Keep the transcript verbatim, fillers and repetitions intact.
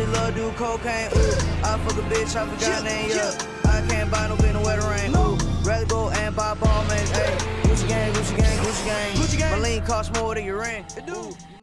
love do cocaine, ooh. I fuck a bitch, I forgot her name, yeah. I can't buy no bin in weather rain, ooh. Rather go and buy ball, man, ayy. Gucci gang, Gucci gang, Gucci gang. My lean cost more than your ring.